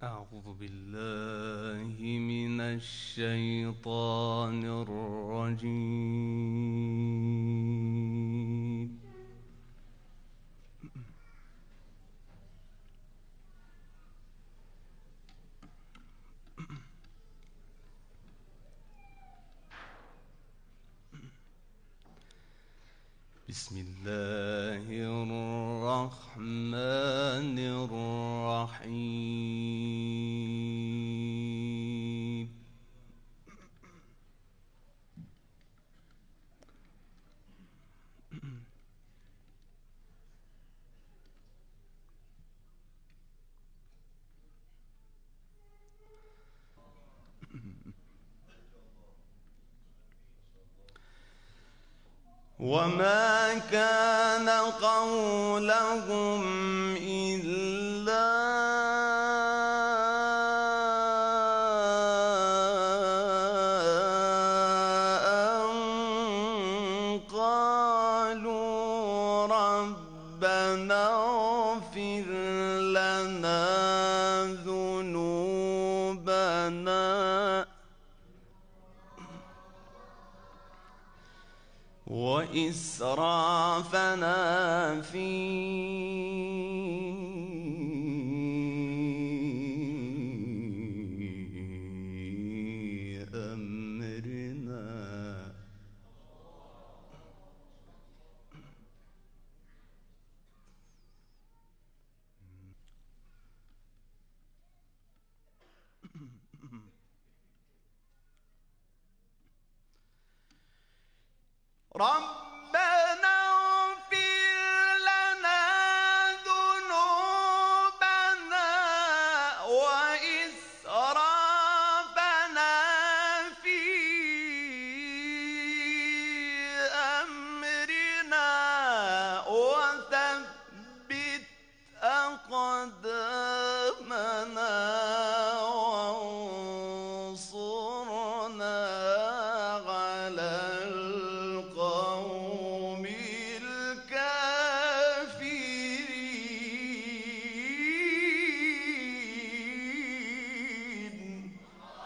أعوذ بالله من الشيطان الرجيم. بسم الله الرحمن الرحيم. وما كان قولهم إلا أن قالوا ربنا اغفر لنا ذنوبنا وإسرافنا في أمرنا ربنا اغفر لنا ذنوبنا وإسرافنا في أمرنا وثبت أقدامنا وانصرنا على القوم الكافرين.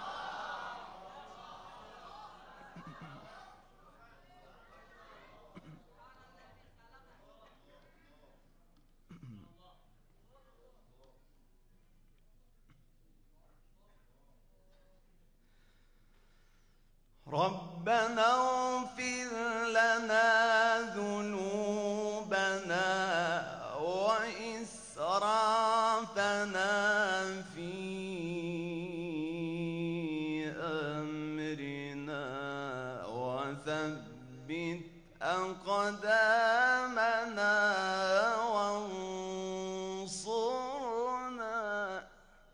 ربنا اغفر لنا ذنوبنا وإسرافنا في أمرنا وثبت أقدامنا وانصرنا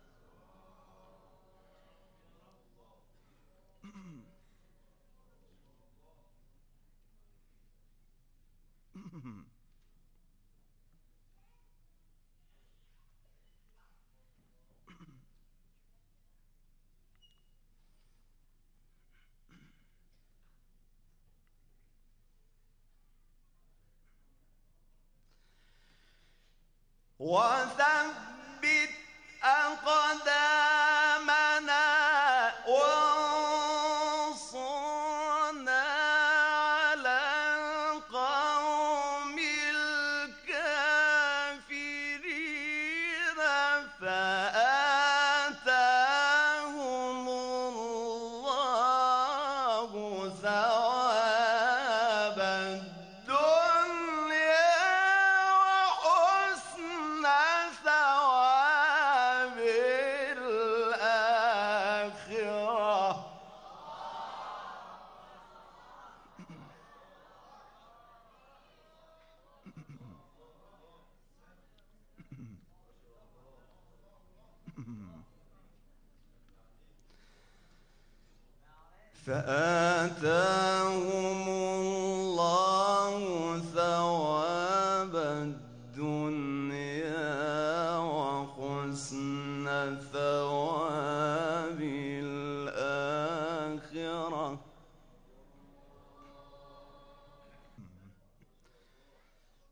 وثبت أقدامنا وانصرنا على القوم الكافرين فآتاهم الله ثواب الدنيا وحسن ثواب الآخرة. فآتاهم الله ثواب الدنيا وحسن ثواب الآخرة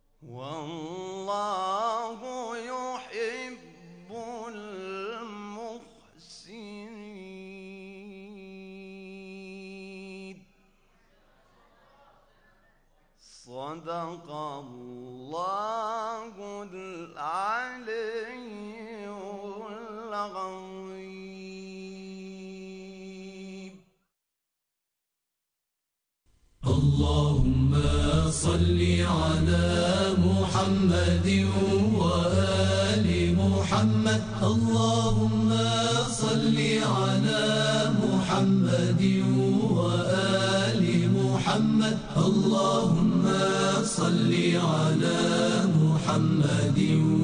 والله يحب المحسنين. صدق الله العلي العظيم. اللهم صل على محمد وآل محمد. اللهم صل على محمد وآل محمد. اللهم صل على محمد